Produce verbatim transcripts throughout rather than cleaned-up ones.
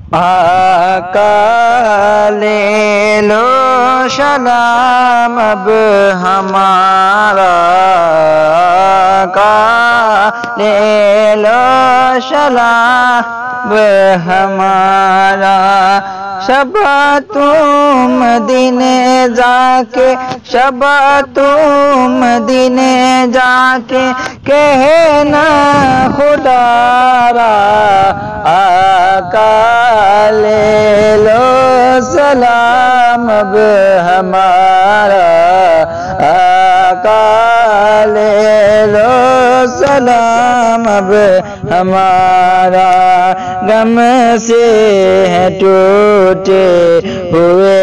آقا لے لو سلام اب ہمارا، آقا لے لو سلام اب ہمارا، شبہ تم مدینے جا کے، شبہ تم مدینے جا کے کہنا خدا را، آقا لے لو سلام اب ہمارا، آقا لے لو سلام اب ہمارا، غم سے ہے ٹوٹے ہوئے،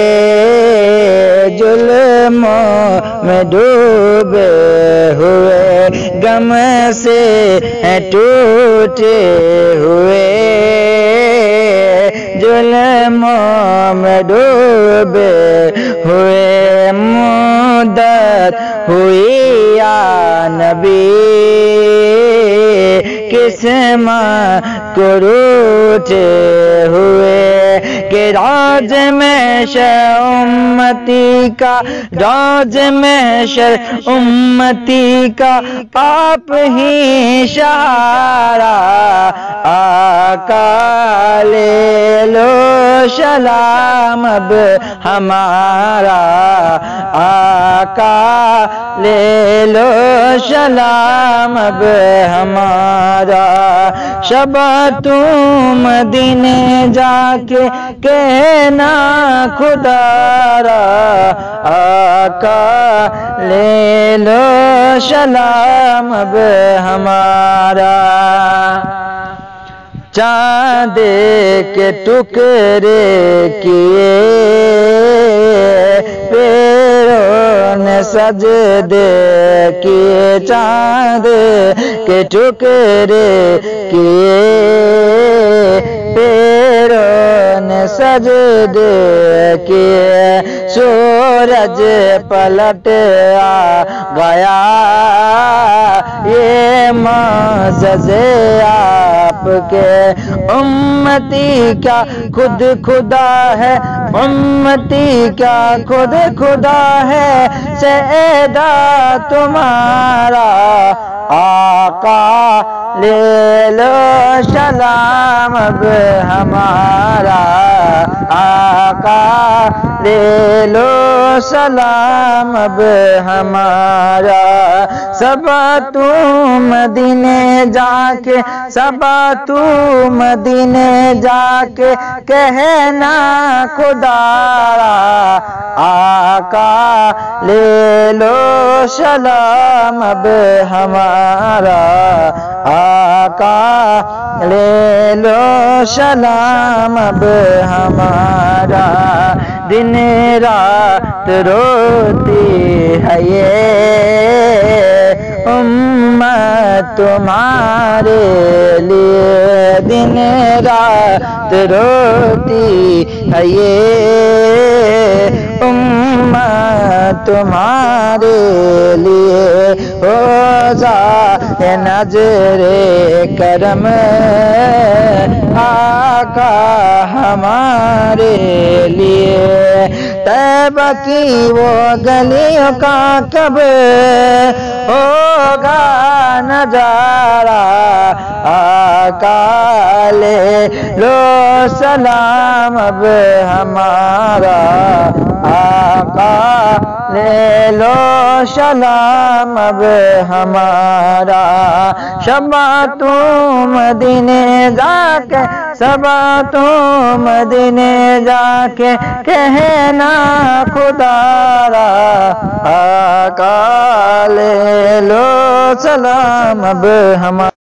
ظلموں میں ڈوبے ہوئے، غم سے ہے ٹوٹے ہوئے، ظلموں میں ڈوبے ہوئے، مدت ہوئی یا نبی کس ماں کو روٹے ہوئے، کہ راج محشر امتی کا، راج محشر امتی کا آپ ہی سہارا، آقا لے لو سلام اب ہمارا، آقا لے لو سلام اب ہمارا، شبہ تم مدینے جا کے کہنا خدا را، آقا لے لو سلام اب ہمارا، چاند کے ٹکڑے کیے پیروں نے سجدے کیے، چاند کے ٹکڑے کیے پیروں نے سجدے کیے، سورج پلٹ آ گیا، یہ معجزے آپ کے، امتی کیا خود خدا ہے، امتی کیا خود خدا ہے، سیدہ تمہارا، آقا لے لو سلام اب ہمارا، آقا لے لو سلام اب ہمارا، شبہ تم مدینے جا کے، شبہ تم مدینے جا کے کہنا خدا را، آقا لے لو سلام اب ہمارا، آقا لے لو سلام اب ہمارا، دن رات روتی ہے یہ امت تمہارے لیے، دن رات روتی ہے یہ امت تمہارے لیے، ہو جائے نظر کرم آقا ہمارے لیے، طیبہ کی وہ گلیوں کا کب ہوگا نظارہ، آقا لے لو سلام اب ہمارا، آقا لے لو سلام اب ہمارا، شبہ تم مدینے جا کے، شبہ تم مدینے جا کے کہنا خدا را، آقا لے لو سلام اب ہمارا۔